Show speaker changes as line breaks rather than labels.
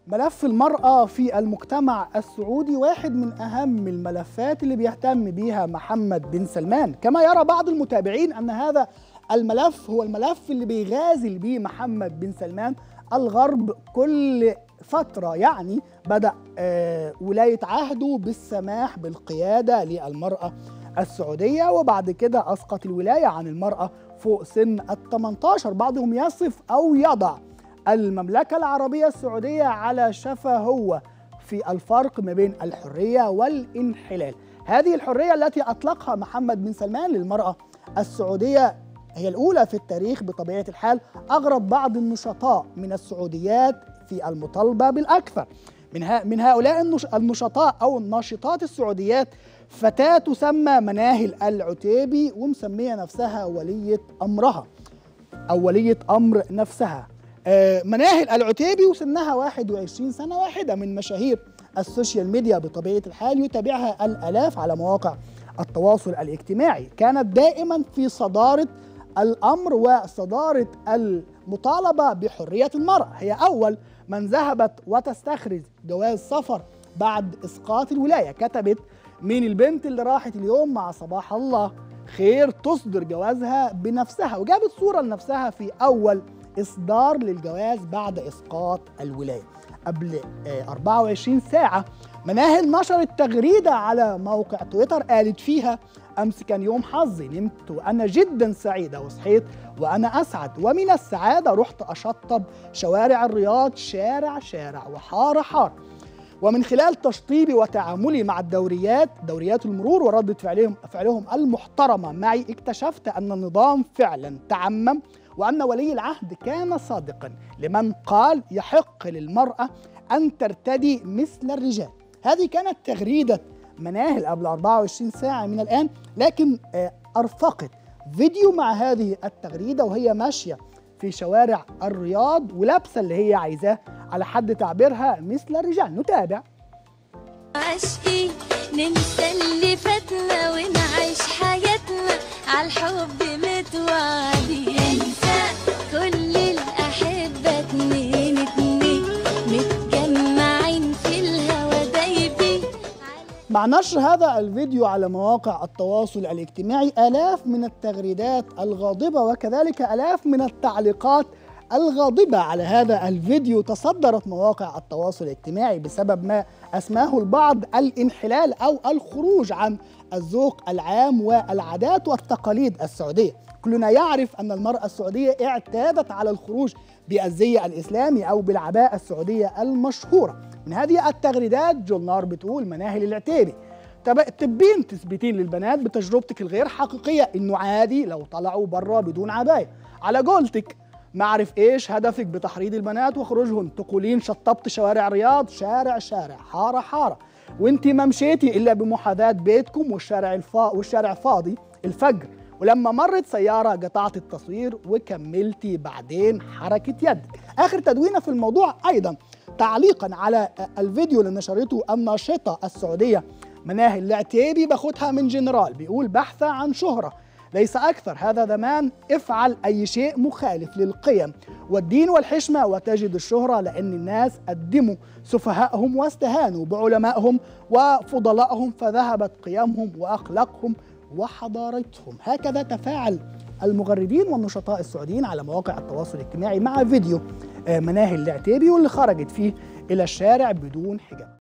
ملف المرأة في المجتمع السعودي واحد من أهم الملفات اللي بيهتم بيها محمد بن سلمان، كما يرى بعض المتابعين أن هذا الملف هو الملف اللي بيغازل بيه محمد بن سلمان الغرب كل فترة. يعني بدأ ولاية عهده بالسماح بالقيادة للمرأة السعودية، وبعد كده أسقط الولاية عن المرأة فوق سن ال18. بعضهم يصف أو يضع المملكة العربية السعودية على شفا هو في الفرق ما بين الحرية والانحلال. هذه الحرية التي أطلقها محمد بن سلمان للمرأة السعودية هي الأولى في التاريخ بطبيعة الحال. أغرب بعض النشطاء من السعوديات في المطالبة بالأكثر. من هؤلاء النشطاء أو الناشطات السعوديات فتاة تسمى مناهل العتيبي، ومسمية نفسها ولية أمرها أو ولية أمر نفسها. مناهل العتيبي وسنها 21 سنة، واحدة من مشاهير السوشيال ميديا بطبيعة الحال، يتابعها الآلاف على مواقع التواصل الاجتماعي. كانت دائما في صدارة الأمر وصدارة المطالبة بحرية المرأة. هي أول من ذهبت وتستخرج جواز سفر بعد إسقاط الولاية. كتبت: مين البنت اللي راحت اليوم مع صباح الله خير تصدر جوازها بنفسها، وجابت صورة لنفسها في أول إصدار للجواز بعد إسقاط الولاية. قبل 24 ساعة مناهل نشرت تغريدة على موقع تويتر قالت فيها: أمس كان يوم حظي، نمت وأنا جدا سعيدة وصحيت وأنا أسعد، ومن السعادة رحت أشطب شوارع الرياض شارع شارع وحارة حارة، ومن خلال تشطيبي وتعاملي مع دوريات المرور وردة فعلهم المحترمة معي اكتشفت أن النظام فعلا تعمم، وأن ولي العهد كان صادقا لمن قال يحق للمرأة أن ترتدي مثل الرجال. هذه كانت تغريدة مناهل قبل 24 ساعة من الآن، لكن أرفقت فيديو مع هذه التغريدة وهي ماشية في شوارع الرياض ولابسة اللي هي عايزاه على حد تعبيرها مثل الرجال. نتابع.
عشقي ننسى اللي فاتنا ونعيش حياتنا عالحب متوعدين، انسى كل الأحبة اتنين اتنين متجمعين في الهوا دايبين.
مع نشر هذا الفيديو على مواقع التواصل الاجتماعي آلاف من التغريدات الغاضبة وكذلك آلاف من التعليقات الغاضبة على هذا الفيديو. تصدرت مواقع التواصل الاجتماعي بسبب ما أسماه البعض الانحلال أو الخروج عن الذوق العام والعادات والتقاليد السعودية. كلنا يعرف أن المرأة السعودية اعتادت على الخروج بالزي الإسلامي أو بالعباءة السعودية المشهورة. من هذه التغريدات جولنار بتقول: مناهل العتيبي، تبين تثبتين للبنات بتجربتك الغير حقيقية إنه عادي لو طلعوا برا بدون عباية. على قولتك ما أعرف إيش هدفك بتحريض البنات وخروجهم، تقولين شطبت شوارع الرياض شارع شارع حارة حارة، وانتي ما مشيتي إلا بمحاذاة بيتكم والشارع فاضي الفجر، ولما مرت سيارة قطعت التصوير وكملتي بعدين حركة يدك. آخر تدوينة في الموضوع أيضا تعليقا على الفيديو اللي نشرته الناشطة السعودية مناهل العتيبي، باخدها من جنرال، بيقول: بحثا عن شهرة ليس أكثر، هذا زمان افعل أي شيء مخالف للقيم والدين والحشمة وتجد الشهرة، لأن الناس قدموا سفهائهم واستهانوا بعلمائهم وفضلائهم فذهبت قيمهم وأخلاقهم وحضارتهم. هكذا تفاعل المغردين والنشطاء السعوديين على مواقع التواصل الاجتماعي مع فيديو مناهل العتيبي واللي خرجت فيه إلى الشارع بدون حجاب.